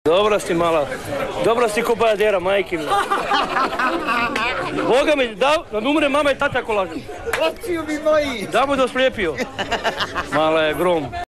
Dobra si mala, dobra si ko bajadera, majke mi. Boga mi, da umre mama i tata ko lažu. Očiju mi moji! Da mu da oslijepio. Mala je grom.